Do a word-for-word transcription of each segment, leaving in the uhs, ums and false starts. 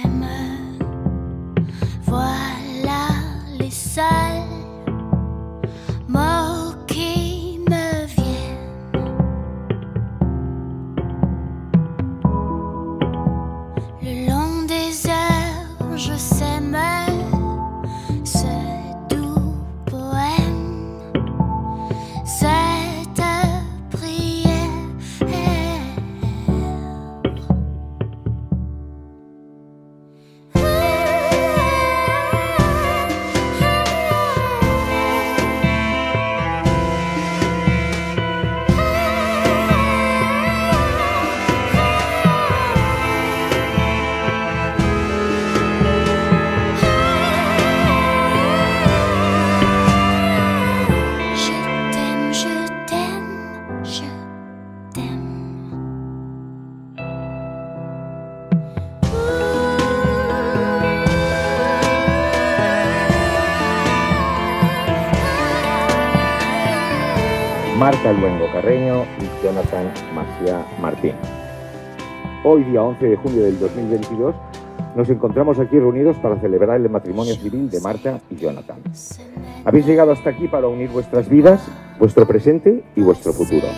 t'aime. Voilà les seuls mots qui me viennent. Le long des heures, je sème ce doux poème, cette prière. Marta Luengo Carreño y Jonathan Macià Martín. Hoy, día once de junio del dos mil veintidós, nos encontramos aquí reunidos para celebrar el matrimonio civil de Marta y Jonathan. Habéis llegado hasta aquí para unir vuestras vidas, vuestro presente y vuestro futuro.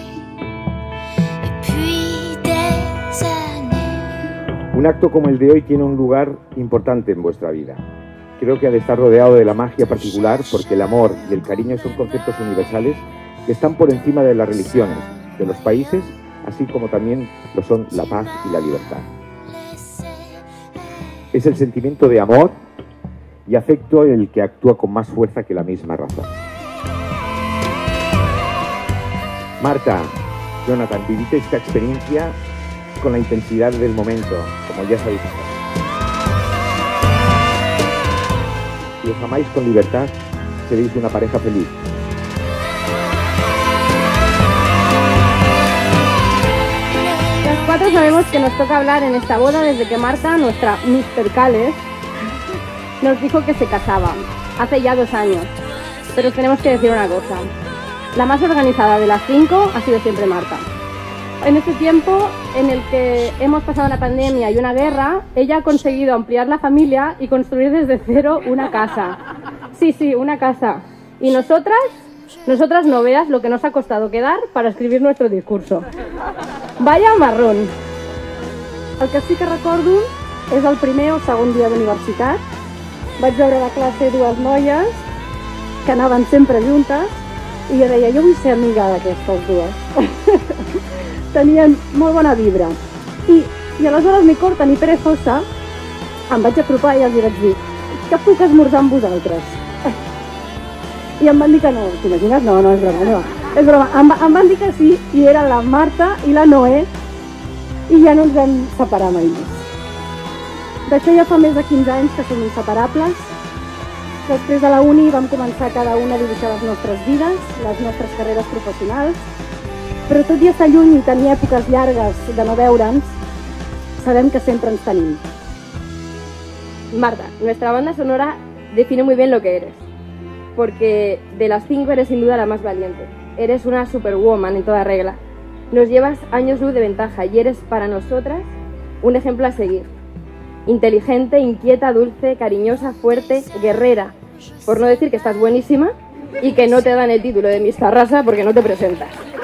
Un acto como el de hoy tiene un lugar importante en vuestra vida. Creo que ha de estar rodeado de la magia particular, porque el amor y el cariño son conceptos universales que están por encima de las religiones, de los países, así como también lo son la paz y la libertad. Es el sentimiento de amor y afecto el que actúa con más fuerza que la misma razón. Marta, Jonathan, vivid esta experiencia con la intensidad del momento, como ya sabéis hacer. Si os amáis con libertad, seréis una pareja feliz. Los cuatro sabemos que nos toca hablar en esta boda desde que Marta, nuestra mister Cales, nos dijo que se casaba, hace ya dos años. Pero os tenemos que decir una cosa. La más organizada de las cinco ha sido siempre Marta. En este tiempo en el que hemos pasado una pandemia y una guerra, ella ha conseguido ampliar la familia y construir desde cero una casa. Sí, sí, una casa. Y nosotras, nosotras no veas lo que nos ha costado quedar para escribir nuestro discurso. Vaya marrón. El que sí que recordo és el primer o segon dia d'universitat. Vaig veure a la classe dues noies que anaven sempre juntes i jo deia, jo vull ser amiga d'aquestes dues. Tenien molt bona vibra. I, i aleshores, ni corta ni perezosa, em vaig apropar i els vaig dir, que puc esmorzar amb vosaltres? I em van dir que no. T'imagines? No, no, és broma, no. És broma. Em, em van dir que sí, i era la Marta i la Noé, i ja no ens vam separar mai més. D'això ja fa més de quinze anys que som inseparables. Després de la uni vam començar cada una a dibuixar les nostres vides, les nostres carreres professionals, però tot i estar lluny i tenir èpoques llargues de no veure'ns, sabem que sempre ens tenim. Marta, nuestra banda sonora define muy bien lo que eres, porque de las cinco eres sin duda la más valiente. Eres una superwoman en toda regla. Nos llevas años luz de ventaja y eres para nosotras un ejemplo a seguir. Inteligente, inquieta, dulce, cariñosa, fuerte, guerrera, por no decir que estás buenísima y que no te dan el título de Miss Tarrasa porque no te presentas.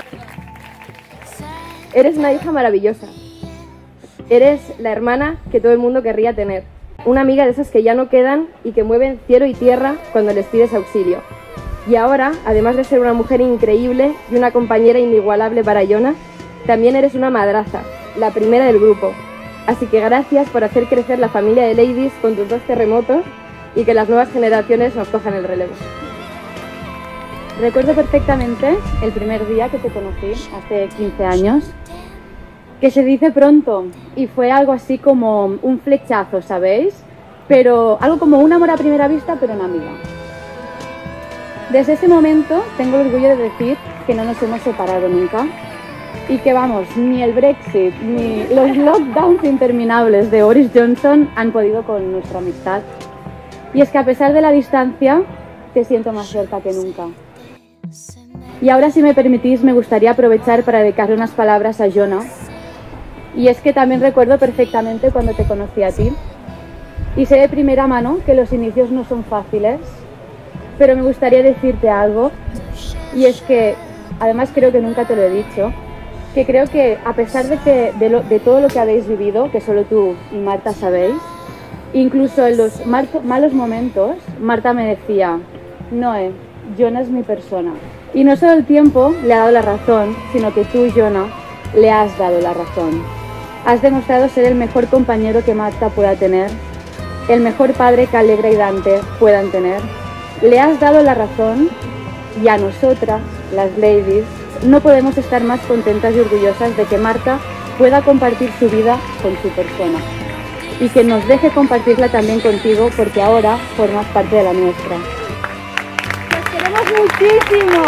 Eres una hija maravillosa. Eres la hermana que todo el mundo querría tener. Una amiga de esas que ya no quedan y que mueven cielo y tierra cuando les pides auxilio. Y ahora, además de ser una mujer increíble y una compañera inigualable para Jonah, también eres una madraza, la primera del grupo. Así que gracias por hacer crecer la familia de Ladies con tus dos terremotos y que las nuevas generaciones nos cojan el relevo. Recuerdo perfectamente el primer día que te conocí, hace quince años, que se dice pronto y fue algo así como un flechazo, ¿sabéis? Pero algo como un amor a primera vista, pero en amiga. Desde ese momento tengo el orgullo de decir que no nos hemos separado nunca y que vamos, ni el Brexit ni los lockdowns interminables de Boris Johnson han podido con nuestra amistad. Y es que a pesar de la distancia, te siento más cerca que nunca. Y ahora, si me permitís, me gustaría aprovechar para dedicarle unas palabras a Jonah. Y es que también recuerdo perfectamente cuando te conocí a ti. y sé de primera mano que los inicios no son fáciles, pero me gustaría decirte algo, y es que, además creo que nunca te lo he dicho, que creo que a pesar de, que, de, lo, de todo lo que habéis vivido, que solo tú y Marta sabéis, incluso en los mal, malos momentos, Marta me decía, Noé, Jonah es mi persona. Y no solo el tiempo le ha dado la razón, sino que tú, Jonah, le has dado la razón. Has demostrado ser el mejor compañero que Marta pueda tener, el mejor padre que Alegra y Dante puedan tener. Le has dado la razón y a nosotras, las ladies, no podemos estar más contentas y orgullosas de que Marta pueda compartir su vida con su persona y que nos deje compartirla también contigo porque ahora formas parte de la nuestra. ¡Nos queremos muchísimo!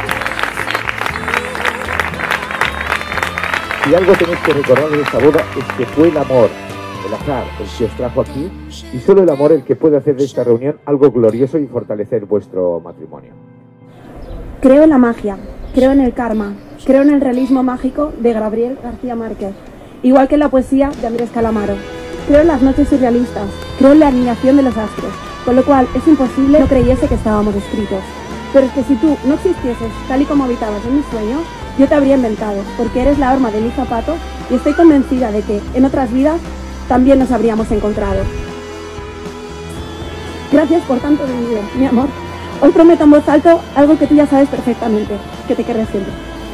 Si algo tenéis que recordar de esta boda es que fue el amor, el azar, el que os trajo aquí, y solo el amor el que puede hacer de esta reunión algo glorioso y fortalecer vuestro matrimonio. Creo en la magia, creo en el karma, creo en el realismo mágico de Gabriel García Márquez, igual que en la poesía de Andrés Calamaro. Creo en las noches surrealistas, creo en la alineación de los astros, con lo cual es imposible no creyese que estábamos escritos. Pero es que si tú no existieses tal y como habitabas en mis sueños, yo te habría inventado, porque eres la horma de mi zapato y estoy convencida de que en otras vidas también nos habríamos encontrado. Gracias por tanto vivido, mi amor. Hoy prometo en voz alta algo que tú ya sabes perfectamente, que te querré siempre.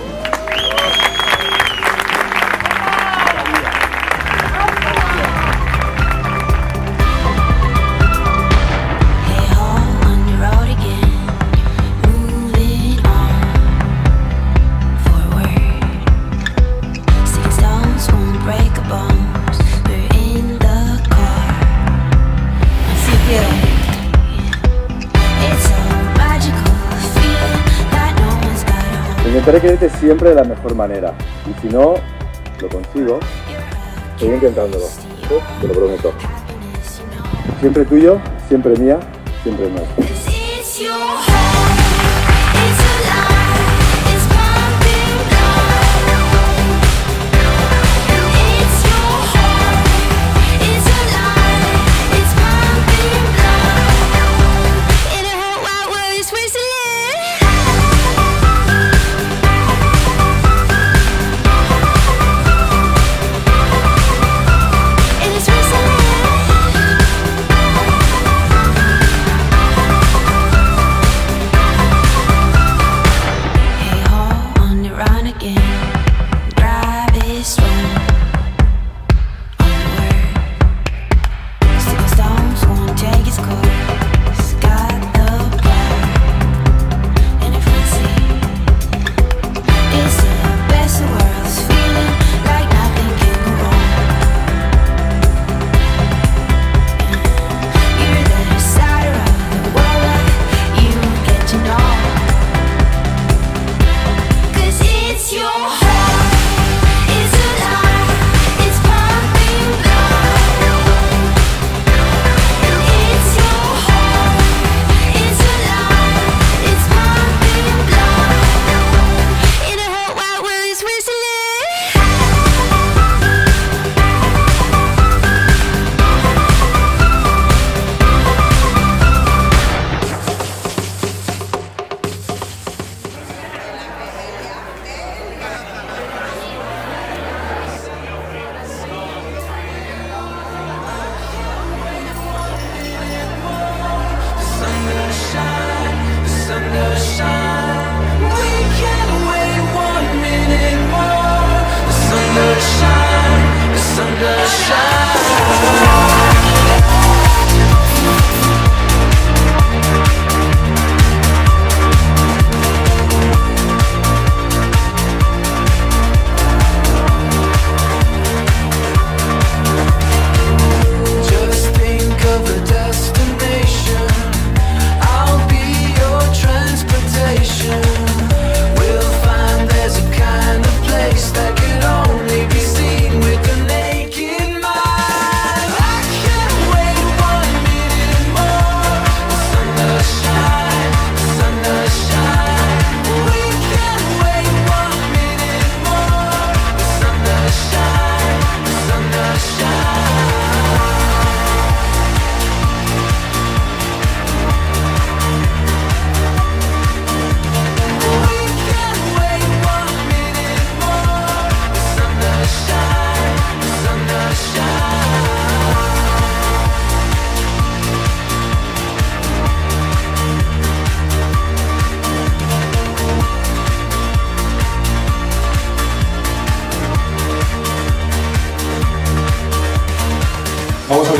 Intentaré quererte siempre de la mejor manera, y si no lo consigo, seguiré intentándolo, te lo prometo. Siempre tuyo, siempre mía, siempre nuestro.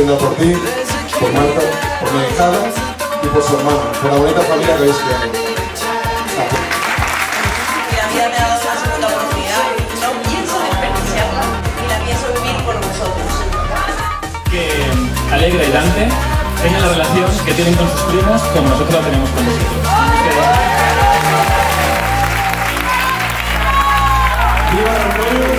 brinda por ti, por Marta, por mi hijada y por su hermano, por la bonita familia que habéis creado. La vida me ha dado una segunda oportunidad, no pienso desperdiciarla y la pienso vivir por vosotros. Que Alegra y Dante tengan la relación que tienen con sus primos como nosotros la tenemos con vosotros. ¡Viva el pueblo!